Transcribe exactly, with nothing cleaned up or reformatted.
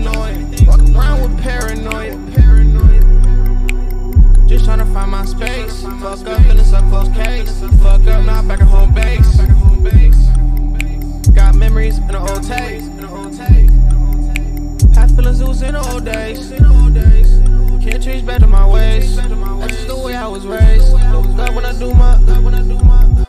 annoying. Walk around with paranoia. Just tryna find my space. Fuck up in this up close case. Fuck up now back at home base. Got memories in the old tapes. Had feelings it was in the old days. Can't change back to my ways. That's just the way I was raised. Love when I do my.